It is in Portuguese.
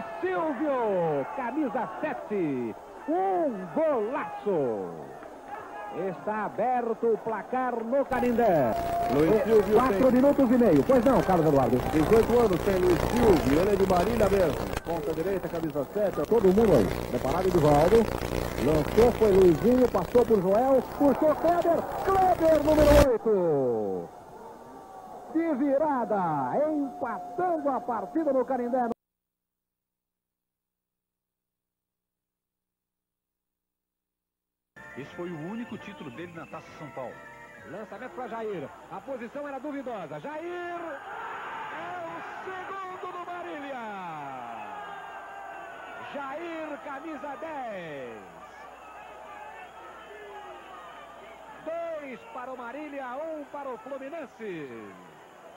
Silvio, camisa 7, um golaço. Está aberto o placar no Canindé. Luiz Silvio 4 minutos e meio. Pois não, Carlos Eduardo. 18 anos tem Luiz Silvio, ele é de Marília mesmo. Ponta direita, camisa 7. Todo mundo aí. Preparado Edivaldo. Lançou, foi Luizinho, passou por Joel, puxou Kleber. Kleber, número 8. De virada, empatando a partida no Canindé. Esse foi o único título dele na Taça São Paulo. Lançamento para Jair. A posição era duvidosa. Jair é o segundo do Marília. Jair, camisa 10. 2 para o Marília, 1 para o Fluminense.